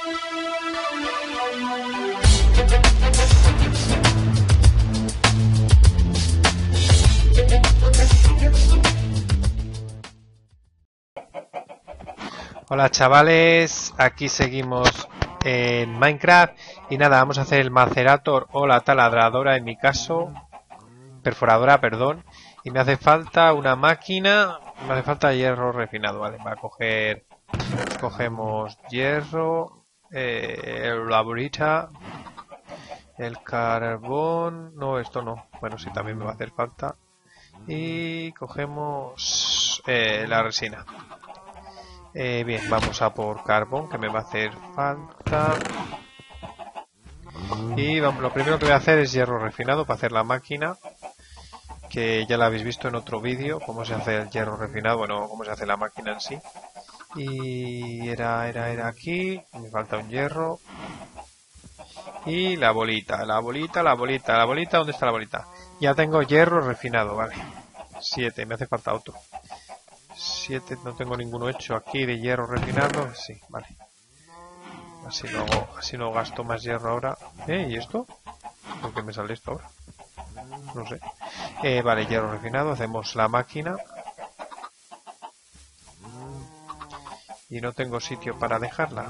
Hola chavales, aquí seguimos en Minecraft y nada, vamos a hacer el macerator o la taladradora en mi caso, perforadora, perdón, y me hace falta una máquina, me hace falta hierro refinado, vale, para coger, cogemos hierro, la borita, el carbón, no, esto no, bueno, sí, también me va a hacer falta, y cogemos la resina. Bien, vamos a por carbón, que me va a hacer falta. Y vamos, lo primero que voy a hacer es hierro refinado para hacer la máquina, que ya la habéis visto en otro vídeo, cómo se hace el hierro refinado, bueno, cómo se hace la máquina en sí. Y era aquí, me falta un hierro. Y la bolita, ¿dónde está la bolita? Ya tengo hierro refinado, vale. 7, me hace falta otro. 7, no tengo ninguno hecho aquí de hierro refinado. Sí, vale. Así no gasto más hierro ahora. ¿Y esto? ¿Por qué me sale esto ahora? No sé. Vale, hierro refinado. Hacemos la máquina. Y no tengo sitio para dejarla.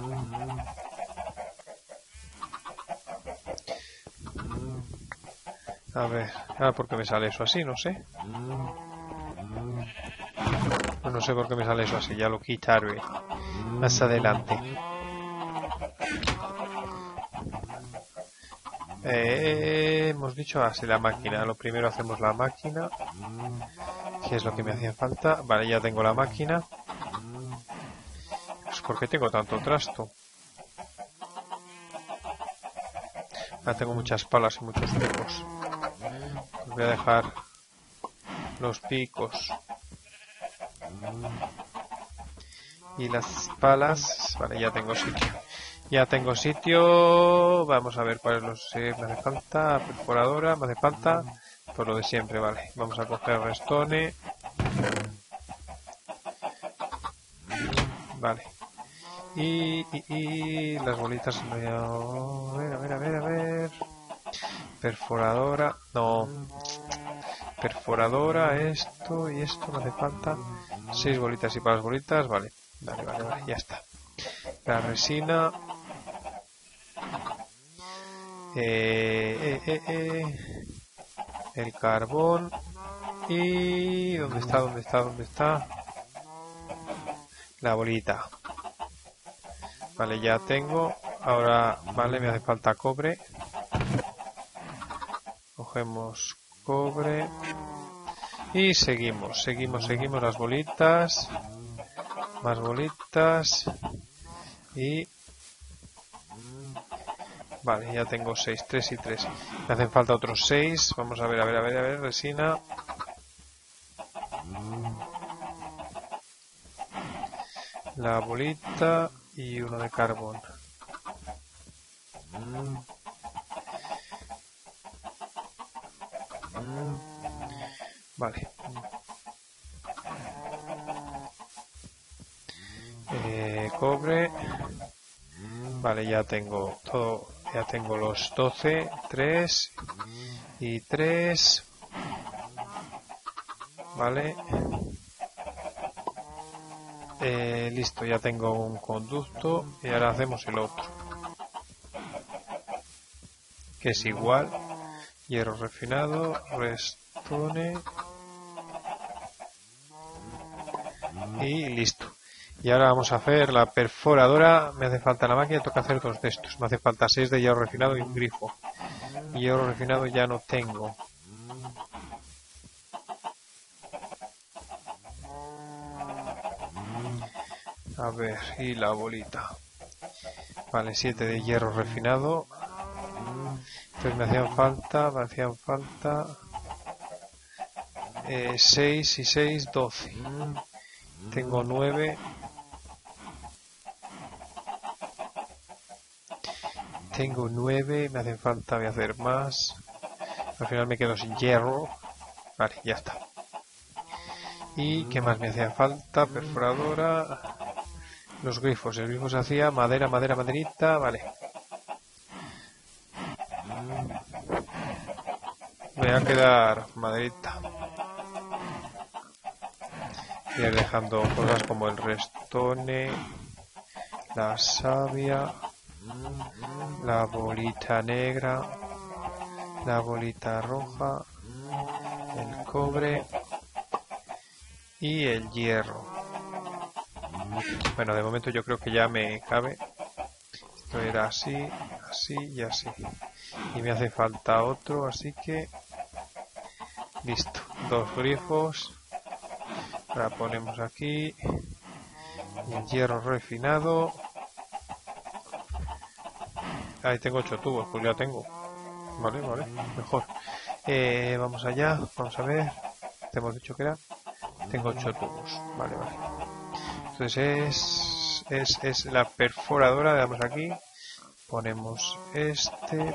A ver. ¿Por qué me sale eso así? No sé. No sé por qué me sale eso así. Ya lo quitaré más adelante. Hemos dicho así la máquina. Lo primero hacemos la máquina, que es lo que me hacía falta. Vale, ya tengo la máquina. Pues ¿por qué tengo tanto trasto? Ya tengo muchas palas y muchos picos. Pues voy a dejar los picos y las palas. Vale, ya tengo sitio. Ya tengo sitio. Vamos a ver cuál es los... me hace falta perforadora, me hace falta por lo de siempre, vale. Vamos a coger redstone. Vale. Y las bolitas... A ver. Perforadora. No. Perforadora, esto y esto me hace falta. 6 bolitas y para las bolitas, vale. Vale, ya está. La resina. El carbón. Y... ¿Dónde está? La bolita. Vale, ya tengo. Ahora, vale, me hace falta cobre. Cogemos cobre. Y seguimos las bolitas. Más bolitas. Y... Vale, ya tengo 6, 3 y 3. Me hacen falta otros 6. Vamos a ver, resina. La bolita y uno de carbón. Vale. Cobre. Vale, ya tengo todo. Ya tengo los 12, 3 y 3. Vale. Listo, ya tengo un conducto y ahora hacemos el otro, que es igual. Hierro refinado, redstone y listo. Y ahora vamos a hacer la perforadora. Me hace falta la máquina, toca hacer 2 de estos. Me hace falta 6 de hierro refinado y un grifo. Y hierro refinado ya no tengo. A ver, y la bolita. Vale, 7 de hierro refinado. Entonces me hacían falta 6 y 6, 12. Tengo 9. Tengo 9, me hacen falta, voy a hacer más. Al final me quedo sin hierro. Vale, ya está. ¿Y qué más me hacía falta? Perforadora. Los grifos. El grifo se hacía madera, madera, maderita. Vale. Me va a quedar maderita. Ir dejando cosas como el restone, la savia, la bolita negra, la bolita roja, el cobre y el hierro. Bueno, de momento yo creo que ya me cabe. Esto era así, así y así. Y me hace falta otro, así que... listo. 2 grifos. Ahora ponemos aquí. El hierro refinado. Ahí tengo 8 tubos, pues ya tengo. Vale, vale, mejor. Vamos allá, vamos a ver. Te hemos dicho que era... tengo 8 tubos. Vale, vale. Entonces es la perforadora. Le damos aquí. Ponemos este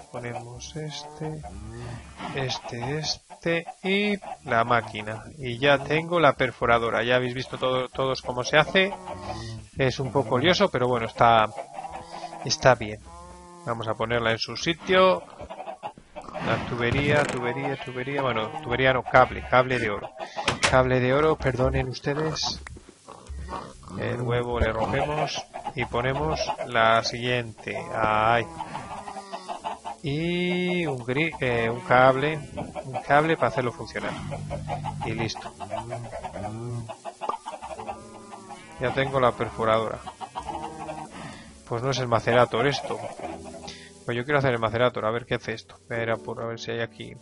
y la máquina. Y ya tengo la perforadora. Ya habéis visto todos cómo se hace. Es un poco lioso, pero bueno, está bien. Vamos a ponerla en su sitio. La tubería. Bueno, tubería no, cable de oro. Cable de oro, perdonen ustedes. El huevo le rompemos y ponemos la siguiente. Ahí. Y un cable para hacerlo funcionar. Y listo. Ya tengo la perforadora. Pues no es el macerator esto. Pues yo quiero hacer el macerator. A ver qué hace esto. Espera, a ver si hay aquí.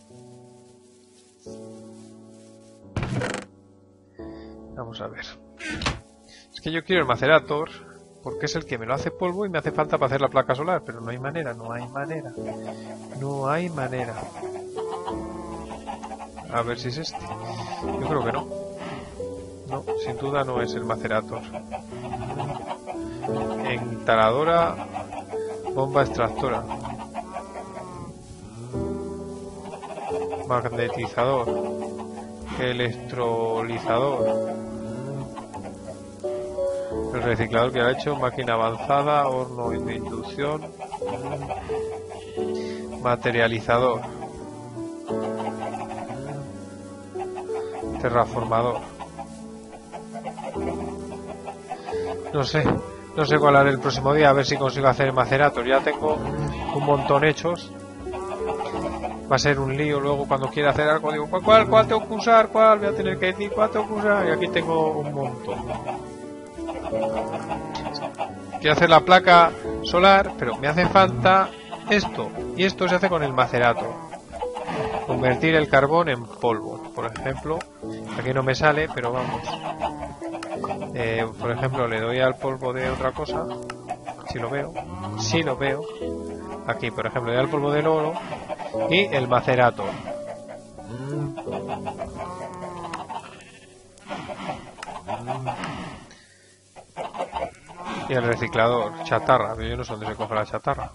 Vamos a ver. Es que yo quiero el macerator porque es el que me lo hace polvo y me hace falta para hacer la placa solar, pero no hay manera. A ver si es este. Yo creo que no. No, sin duda no es el macerator. Entaladora, bomba extractora, magnetizador, electrolizador. El reciclador que ha hecho, máquina avanzada, horno de inducción, materializador, terraformador. No sé cuál haré el próximo día, a ver si consigo hacer el macerator. Ya tengo un montón hechos. Va a ser un lío luego cuando quiera hacer algo. Digo, ¿cuál tengo que usar? ¿Cuál? Voy a tener que decir cuál tengo que usar. Y aquí tengo un montón. Quiero hacer la placa solar, pero me hace falta esto. Y esto se hace con el macerator. Convertir el carbón en polvo, por ejemplo. Aquí no me sale, pero vamos. Por ejemplo, le doy al polvo de otra cosa. Si lo veo. Aquí, por ejemplo, le doy al polvo del oro. Y el macerator. Y el reciclador, chatarra, pero yo no sé dónde se coge la chatarra.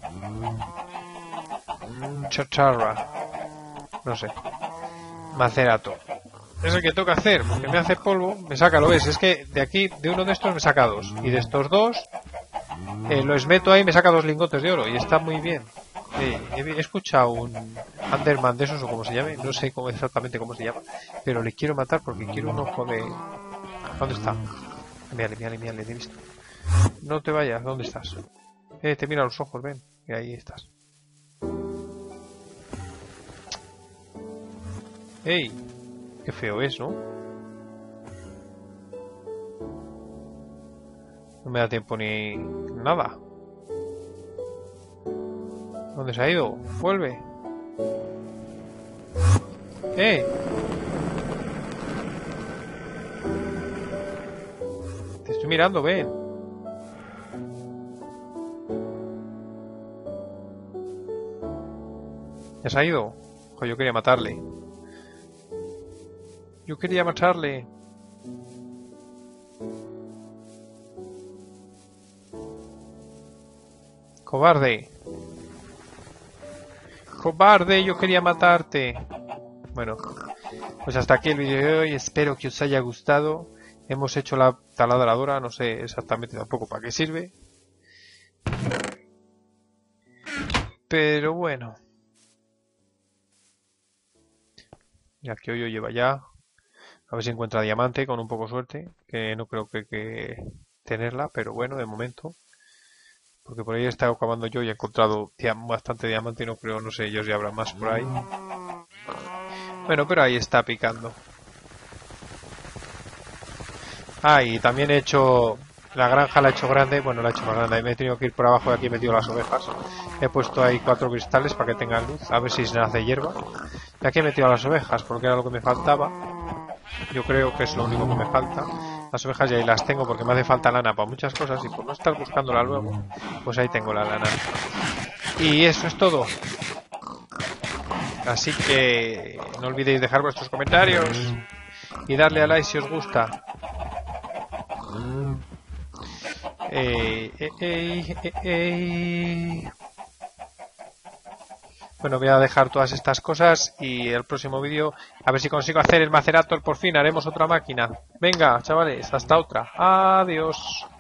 Chatarra. No sé. Macerator. Es el que tengo que hacer, porque me hace polvo, me saca, lo ves, es que de aquí, de uno de estos me saca 2. Y de estos 2, los meto ahí y me saca 2 lingotes de oro. Y está muy bien. He escuchado un Underman de esos, o como se llame, no sé exactamente cómo se llama. Pero le quiero matar porque quiero un ojo de... ¿Dónde está? Mírale, le he visto. No te vayas, ¿dónde estás? Te mira los ojos, ven, y ahí estás. ¡Ey! Qué feo es, ¿no? No me da tiempo ni nada. ¿Dónde se ha ido? ¡Vuelve! Te estoy mirando, ven. ¿Ya se ha ido? Ojo, yo quería matarle. Cobarde. Cobarde, yo quería matarte. Bueno, pues hasta aquí el vídeo de hoy. Espero que os haya gustado. Hemos hecho la taladradora, no sé exactamente tampoco para qué sirve. Pero bueno. Y aquí hoyo lleva ya. A ver si encuentra diamante con un poco de suerte. Que no creo que tenerla, pero bueno, de momento. Porque por ahí he estado cavando yo y he encontrado bastante diamante y no creo, no sé, ellos ya habrá más por ahí. Bueno, pero ahí está picando. Ah, y también he hecho... La granja la he hecho grande, bueno, la he hecho más grande. Me he tenido que ir por abajo y aquí he metido las ovejas. He puesto ahí 4 cristales para que tengan luz, a ver si se hace hierba. Y aquí he metido a las ovejas, porque era lo que me faltaba. Yo creo que es lo único que me falta. Las ovejas ya ahí las tengo porque me hace falta lana para muchas cosas y por no estar buscándola luego, pues ahí tengo la lana. Y eso es todo. Así que no olvidéis dejar vuestros comentarios y darle a like si os gusta. Bueno, voy a dejar todas estas cosas y el próximo vídeo a ver si consigo hacer el Macerator por fin. Haremos otra máquina. Venga, chavales, hasta otra. Adiós.